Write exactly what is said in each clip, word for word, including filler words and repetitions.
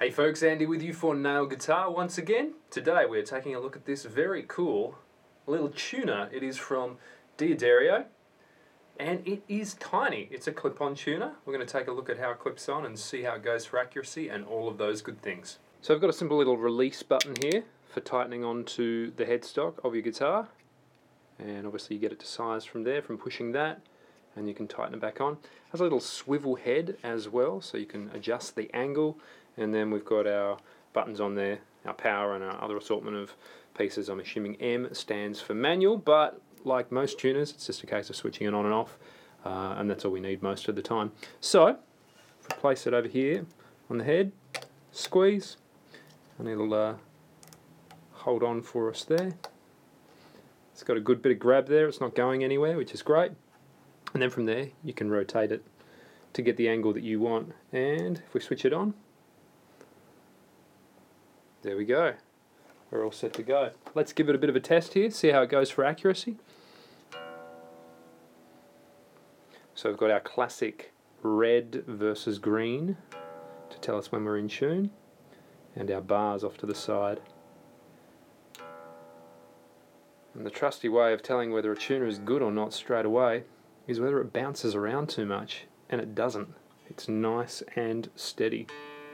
Hey folks, Andy with you for Nail Guitar once again. Today we're taking a look at this very cool little tuner. It is from D'Addario and it is tiny. It's a clip-on tuner. We're going to take a look at how it clips on and see how it goes for accuracy and all of those good things. So I've got a simple little release button here for tightening onto the headstock of your guitar, and obviously you get it to size from there from pushing that, and you can tighten it back on. It has a little swivel head as well, so you can adjust the angle. And then we've got our buttons on there, our power and our other assortment of pieces. I'm assuming M stands for manual, but like most tuners, it's just a case of switching it on and off, uh, and that's all we need most of the time. So, if we place it over here on the head, squeeze, and it'll uh, hold on for us there. It's got a good bit of grab there, it's not going anywhere, which is great. And then from there, you can rotate it to get the angle that you want. And if we switch it on, there we go. We're all set to go. Let's give it a bit of a test here, see how it goes for accuracy. So we've got our classic red versus green to tell us when we're in tune, and our bars off to the side. And the trusty way of telling whether a tuner is good or not straight away is whether it bounces around too much, and it doesn't. It's nice and steady.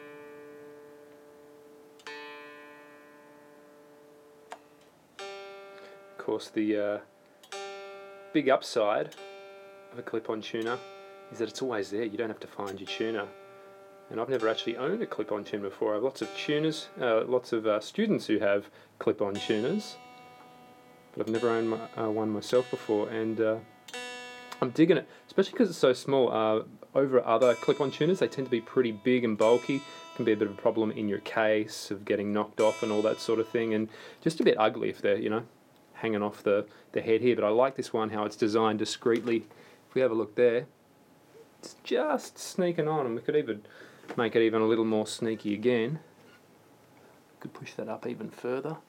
Of course, the uh, big upside of a clip-on tuner is that it's always there. You don't have to find your tuner. And I've never actually owned a clip-on tuner before. I have lots of tuners, uh, lots of uh, students who have clip-on tuners, but I've never owned my, uh, one myself before, and uh, I'm digging it, especially because it's so small. Uh, over other clip-on tuners, they tend to be pretty big and bulky. Can be a bit of a problem in your case of getting knocked off and all that sort of thing, and just a bit ugly if they're, you know, hanging off the, the head here. But I like this one, how it's designed discreetly. If we have a look there, it's just sneaking on, and we could even make it even a little more sneaky again. Could push that up even further,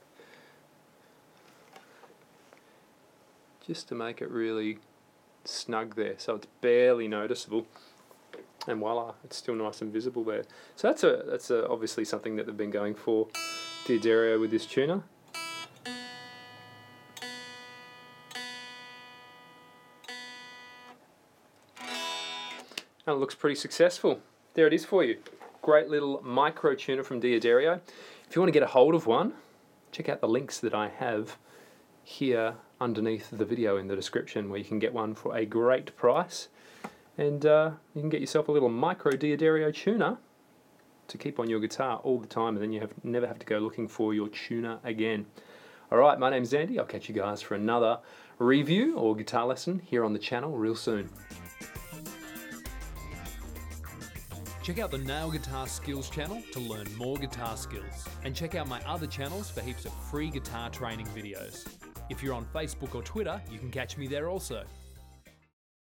just to make it really snug there, so it's barely noticeable, and voila, it's still nice and visible there. So that's a that's a, obviously something that they've been going for, D'Addario, with this tuner. And it looks pretty successful. There it is for you. Great little micro tuner from D'Addario. If you want to get a hold of one, check out the links that I have here underneath the video in the description, where you can get one for a great price, and uh, you can get yourself a little micro D'Addario tuner to keep on your guitar all the time, and then you have never have to go looking for your tuner again. Alright, my name's Andy. I'll catch you guys for another review or guitar lesson here on the channel real soon. Check out the Nail Guitar Skills channel to learn more guitar skills, and check out my other channels for heaps of free guitar training videos. If you're on Facebook or Twitter, you can catch me there also.